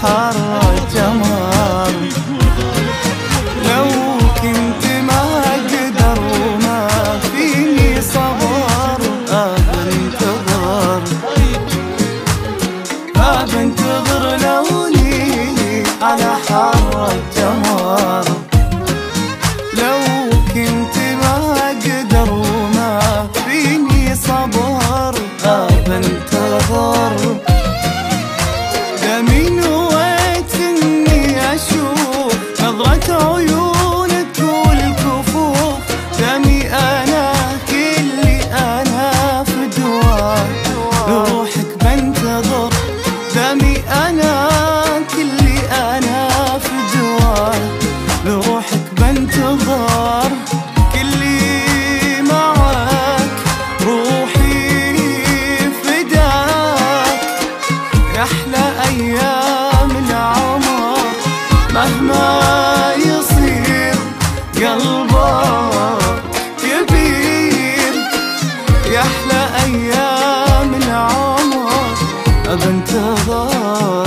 حر الجمر. لو كنت ما اقدر وما فيني صبر بنتظر لوني على حر الجمر. لو كنت ما اقدر وما فيني صبر بنتظر. دمي نويت اني اشوف نظرة عيونك والكفوف. دمي انا كلي انا فدوة لروحك بنتظر. دمي انا كلي انا فدوة لروحك بنتظر. كلي معك روحي فداك يا احلى ايام العمر. مهما يصير قلبك كبير يا احلى ايام العمر. بنتظر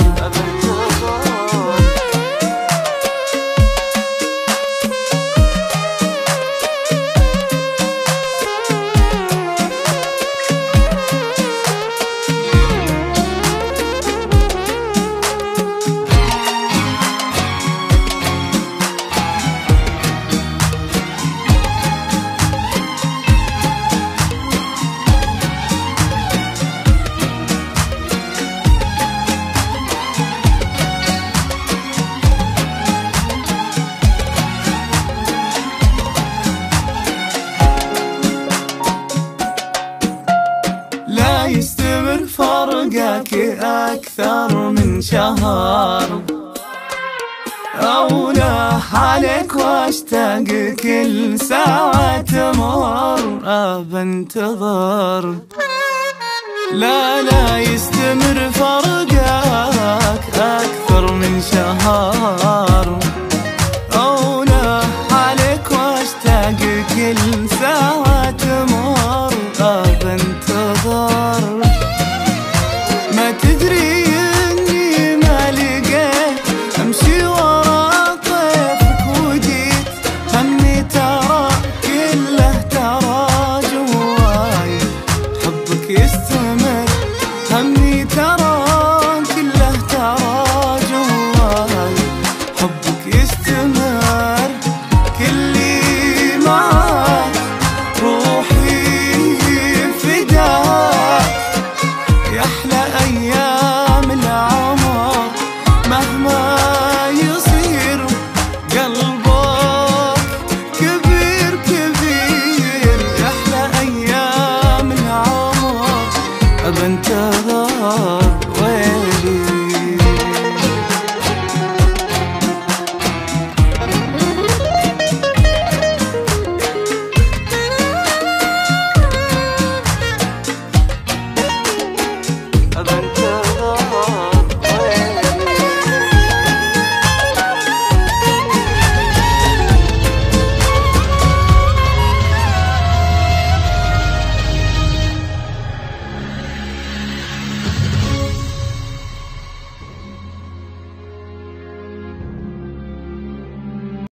يستمر فرقك أكثر من شهر. أوله عليك واشتاق كل ساعة تمر بنتظر. لا يستمر فرقك أكثر من شهر.